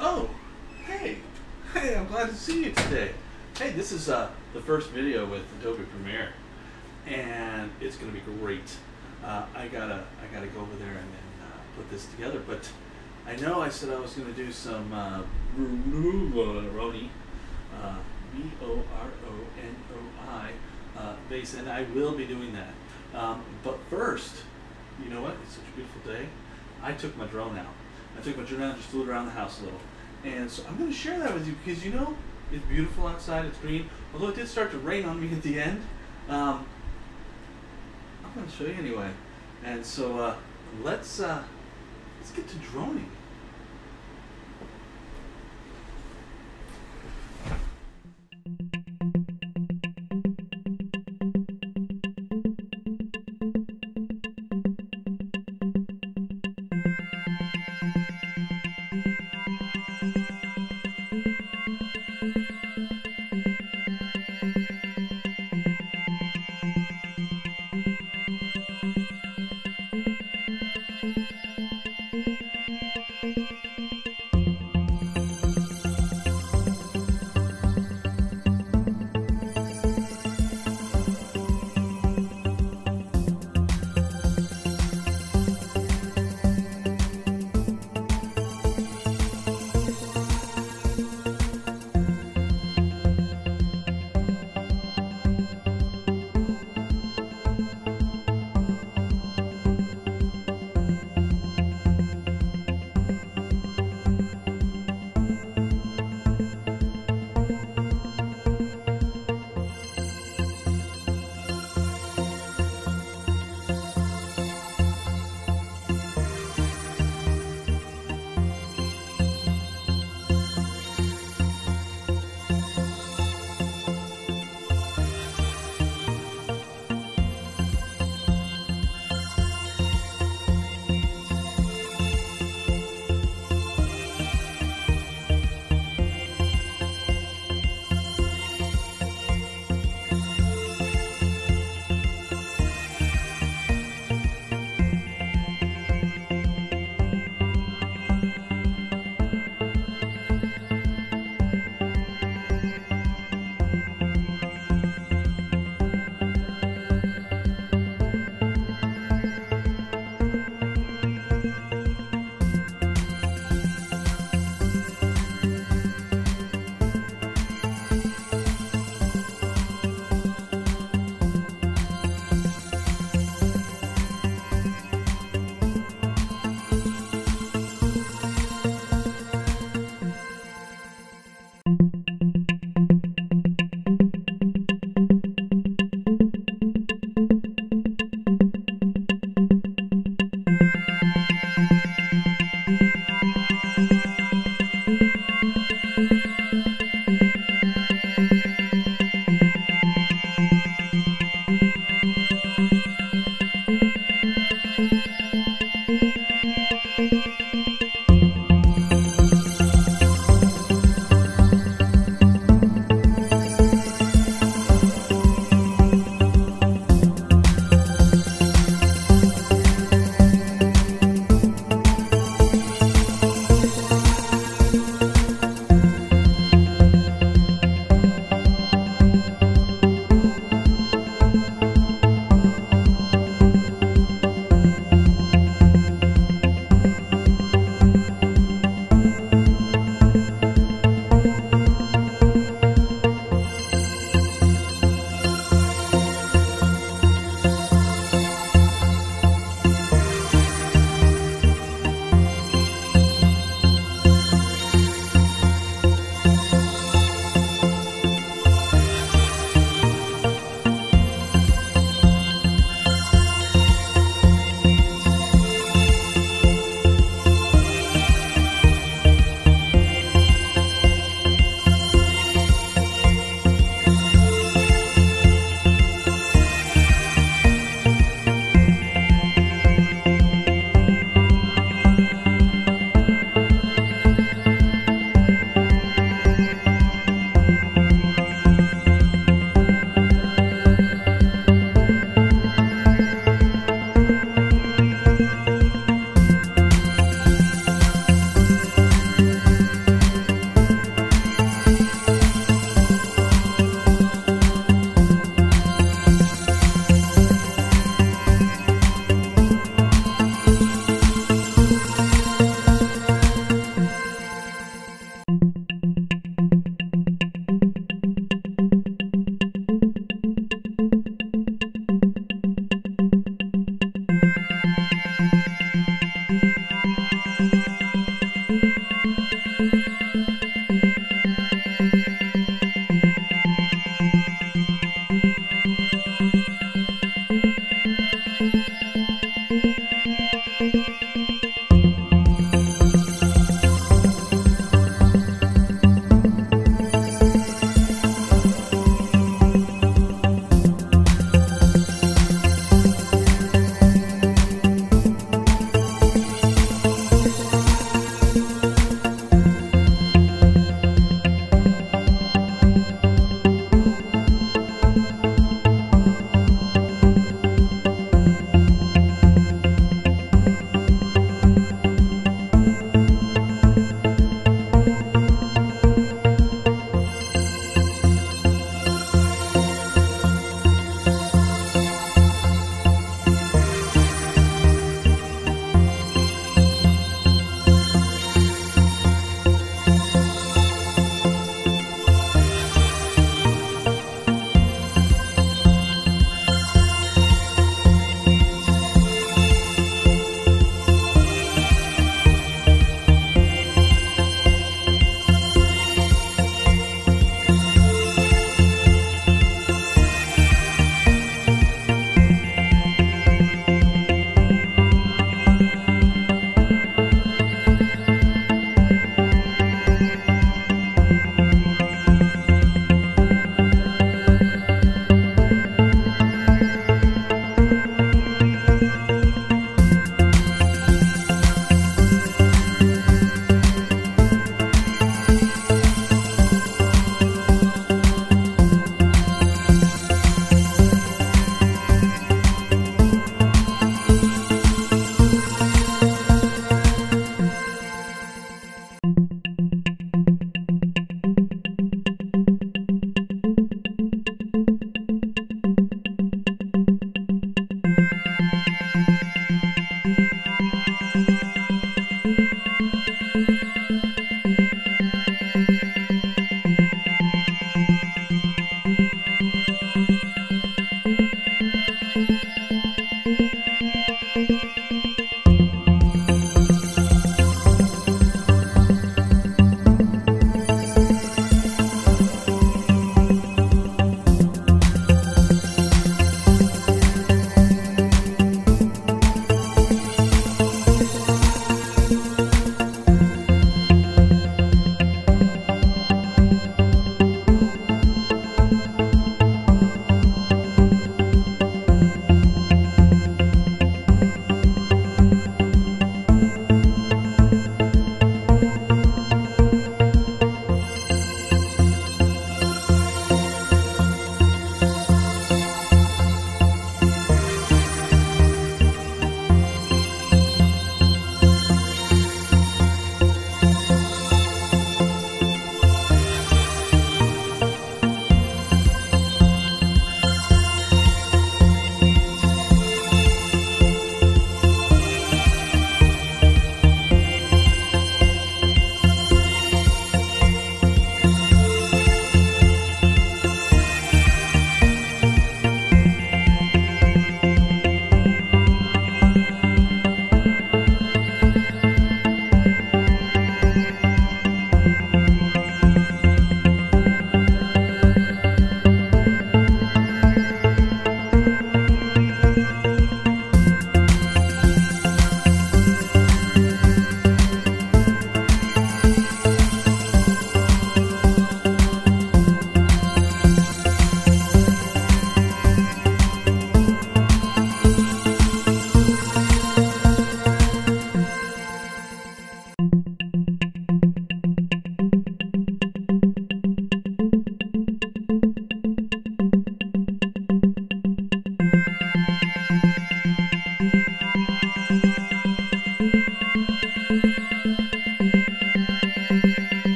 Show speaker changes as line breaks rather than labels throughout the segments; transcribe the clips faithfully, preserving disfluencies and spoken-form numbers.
Oh, hey, hey, I'm glad to see you today. Hey, this is uh, the first video with Adobe Premiere, and it's going to be great. Uh, I gotta, I gotta go over there and then uh, put this together. But I know I said I was going to do some uh, Roni, uh, B O R O N O I uh, bass, and I will be doing that. Um, but first, you know what? It's such a beautiful day. I took my drone out. I took my drone out and just flew it around the house a little. And so I'm going to share that with you because, you know, it's beautiful outside, it's green. Although it did start to rain on me at the end. Um, I'm going to show you anyway. And so uh, let's, uh, let's get to droning.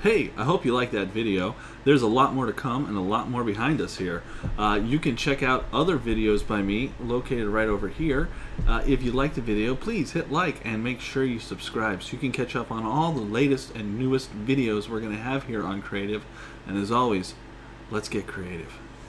Hey, I hope you liked that video. There's a lot more to come and a lot more behind us here. Uh, you can check out other videos by me located right over here. Uh, if you like the video, please hit like and make sure you subscribe so you can catch up on all the latest and newest videos we're going to have here on Creative. And as always, let's get creative.